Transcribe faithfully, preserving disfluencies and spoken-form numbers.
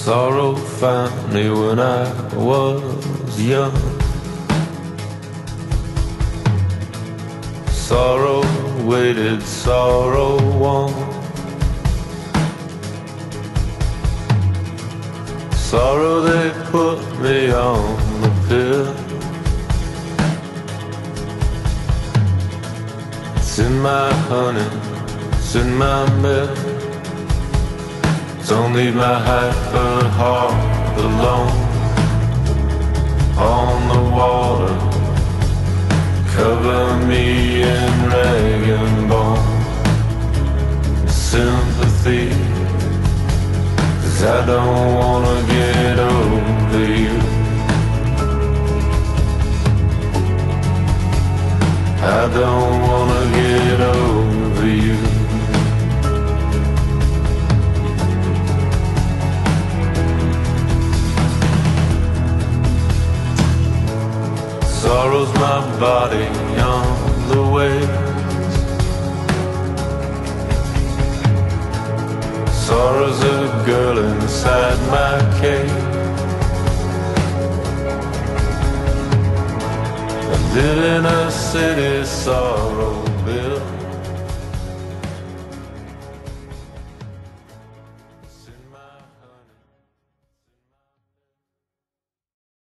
Sorrow found me when I was young. Sorrow waited, sorrow won. Sorrow, they put me on the pill. It's in my honey, it's in my milk. Don't leave my Hartford heart alone. On the water, cover me in rag and bone. Sympathy, 'cause I don't wanna get over you. I don't wanna get over you. Sorrow's my body on the waves. Sorrow's a girl inside my cave. I live in a city, sorrow.